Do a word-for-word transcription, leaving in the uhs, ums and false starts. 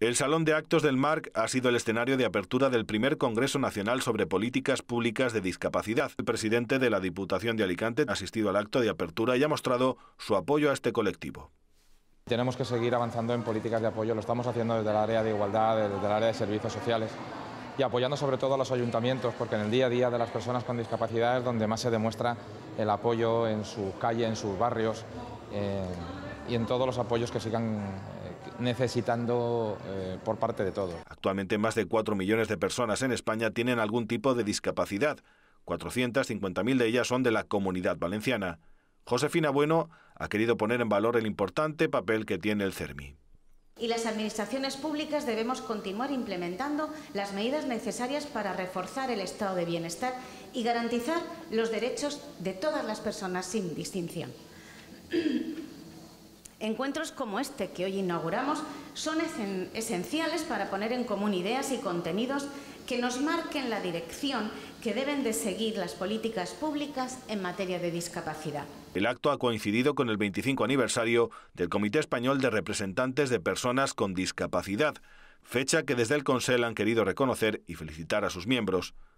El Salón de Actos del Marc ha sido el escenario de apertura del primer Congreso Nacional sobre Políticas Públicas de Discapacidad. El presidente de la Diputación de Alicante ha asistido al acto de apertura y ha mostrado su apoyo a este colectivo. Tenemos que seguir avanzando en políticas de apoyo, lo estamos haciendo desde el área de igualdad, desde el área de servicios sociales y apoyando sobre todo a los ayuntamientos, porque en el día a día de las personas con discapacidad es donde más se demuestra el apoyo en su calle, en sus barrios eh, y en todos los apoyos que sigan necesitando eh, por parte de todos. Actualmente más de cuatro millones de personas en España tienen algún tipo de discapacidad. cuatrocientas cincuenta mil de ellas son de la Comunidad Valenciana. Josefina Bueno ha querido poner en valor el importante papel que tiene el CERMI. Y las administraciones públicas debemos continuar implementando las medidas necesarias para reforzar el estado de bienestar y garantizar los derechos de todas las personas sin distinción. Encuentros como este que hoy inauguramos son esenciales para poner en común ideas y contenidos que nos marquen la dirección que deben de seguir las políticas públicas en materia de discapacidad. El acto ha coincidido con el veinticinco aniversario del Comité Español de Representantes de Personas con Discapacidad, fecha que desde el Consell han querido reconocer y felicitar a sus miembros.